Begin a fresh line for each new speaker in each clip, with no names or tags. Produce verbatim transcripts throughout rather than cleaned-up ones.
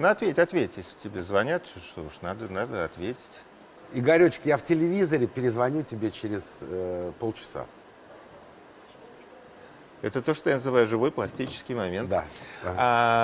Ну, ответь, ответь, если тебе звонят, что уж, надо, надо ответить.
Игоречек, я в телевизоре перезвоню тебе через э, полчаса.
Это то, что я называю живой пластический момент.
Да. да.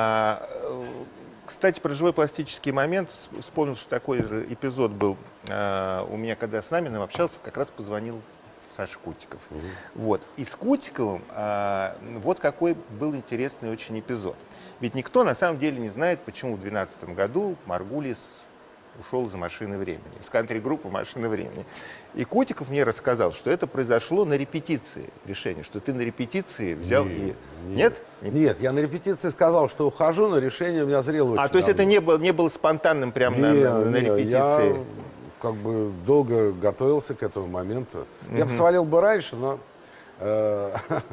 А, кстати, про живой пластический момент вспомнил, что такой же эпизод был а, у меня, когда я с Наминым общался, как раз позвонил Саша Кутиков. Угу. Вот. И с Кутиковым а, вот какой был интересный очень эпизод. Ведь никто на самом деле не знает, почему в две тысячи двенадцатом году Маргулис ушел из «Машины времени», из кантри-группы «Машины времени». И Кутиков мне рассказал, что это произошло на репетиции решения, что ты на репетиции взял
нет,
и...
Нет? Нет? Нет, я на репетиции сказал, что ухожу, но решение у меня зрело очень
А, то есть
давно.
это не было, не было спонтанным прямо на, на, на репетиции?
Я как бы долго готовился к этому моменту. Mm-hmm. Я бы свалил бы раньше, но, э,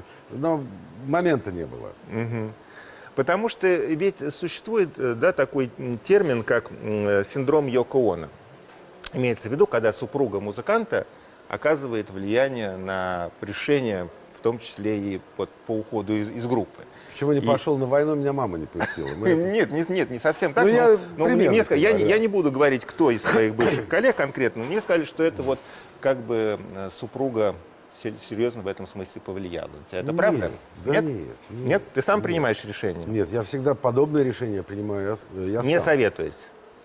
но момента не было.
Mm-hmm. Потому что ведь существует, да, такой термин, как синдром Йоко Оно. Имеется в виду, когда супруга музыканта оказывает влияние на решение, в том числе и вот по уходу из, из группы.
Почему не и... пошел на войну, меня мама не пустила.
Нет, не, нет, не совсем так.
Ну,
но,
я,
но мне, мне, я, я не буду говорить, кто из своих бывших коллег конкретно, но мне сказали, что это вот как бы супруга серьезно в этом смысле повлияло. Это нет, правда?
Да
нет?
Нет, нет?
Нет? Ты сам
нет.
принимаешь решение?
Нет, я всегда подобные решения принимаю. Я, я
не
сам.
советуюсь?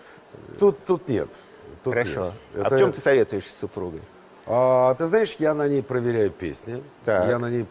Тут, тут нет. Тут
Хорошо.
Нет.
А
Это...
в чем ты советуешься с супругой?
А, ты знаешь, я на ней проверяю песни,
так.
я на ней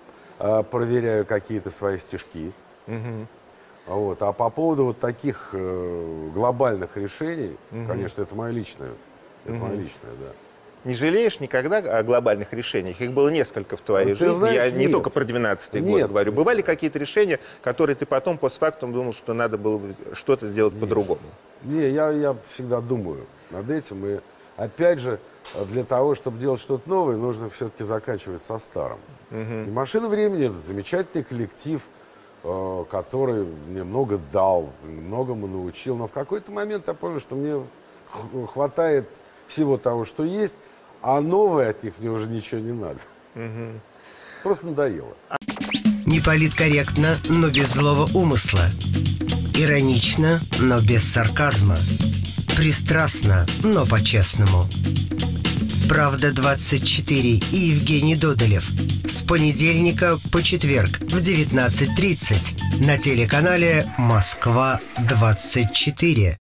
а, проверяю какие-то свои стишки.
Угу.
Вот. А по поводу вот таких э, глобальных решений, угу. конечно, это мое личное. Это угу. мое личное, да.
Не жалеешь никогда о глобальных решениях? Их было несколько в твоей ну, жизни.
Знаешь,
я не
нет.
только про двенадцатый
нет.
год говорю. Бывали какие-то решения, которые ты потом постфактум думал, что надо было что-то сделать по-другому?
Не, я, я всегда думаю над этим. И опять же, для того, чтобы делать что-то новое, нужно все-таки заканчивать со старым.
Угу.
И «Машина времени» — это замечательный коллектив, э, который мне много дал, многому научил. Но в какой-то момент я понял, что мне хватает всего того, что есть, а новое от них мне уже ничего не надо. Угу. Просто надоело.
Не политкорректно, но без злого умысла. Иронично, но без сарказма. Пристрастно, но по-честному. «Правда двадцать четыре» и Евгений Додолев. С понедельника по четверг в девятнадцать тридцать на телеканале «Москва двадцать четыре».